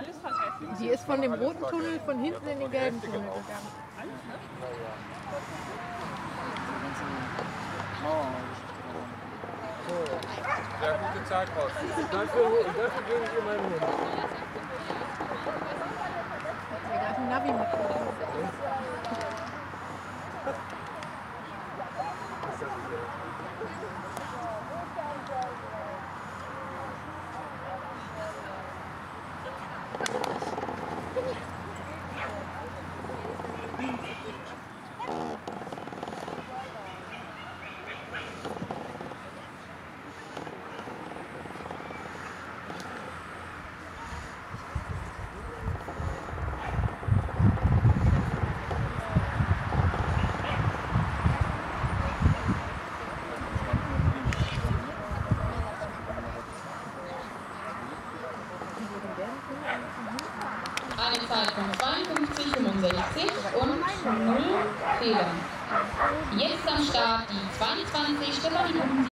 Die ist von dem roten Tunnel von hinten in den gelben Tunnel gegangen. Sehr gute Zeit raus. Dafür gebe ich ihr meinen Hund. Der hat ein Navi mitgenommen. Eine Zeit von 52,65 und 0 Fehlern. Jetzt am Start die 22 Stefanie